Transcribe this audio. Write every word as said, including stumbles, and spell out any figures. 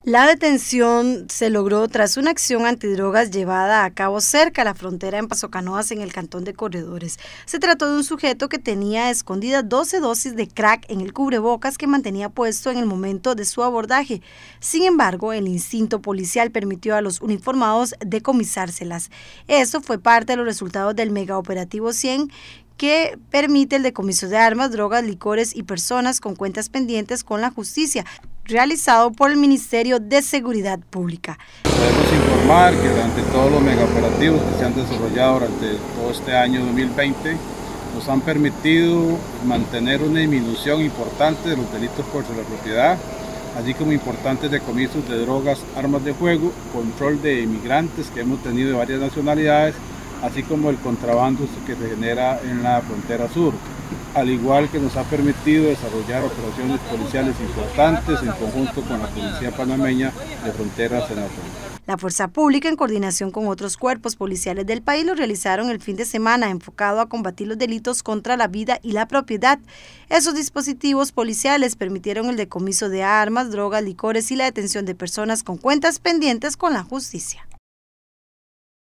La detención se logró tras una acción antidrogas llevada a cabo cerca a la frontera en Paso Canoas, en el cantón de Corredores. Se trató de un sujeto que tenía escondidas doce dosis de crack en el cubrebocas que mantenía puesto en el momento de su abordaje. Sin embargo, el instinto policial permitió a los uniformados decomisárselas. Eso fue parte de los resultados del megaoperativo cien, que permite el decomiso de armas, drogas, licores y personas con cuentas pendientes con la justicia, realizado por el Ministerio de Seguridad Pública. Podemos informar que durante todos los megaoperativos que se han desarrollado durante todo este año dos mil veinte nos han permitido mantener una disminución importante de los delitos contra la propiedad, así como importantes decomisos de drogas, armas de fuego, control de inmigrantes que hemos tenido de varias nacionalidades, así como el contrabando que se genera en la frontera sur, al igual que nos ha permitido desarrollar operaciones policiales importantes en conjunto con la Policía Panameña de Fronteras en la zona. La Fuerza Pública, en coordinación con otros cuerpos policiales del país, lo realizaron el fin de semana, enfocado a combatir los delitos contra la vida y la propiedad. Esos dispositivos policiales permitieron el decomiso de armas, drogas, licores y la detención de personas con cuentas pendientes con la justicia.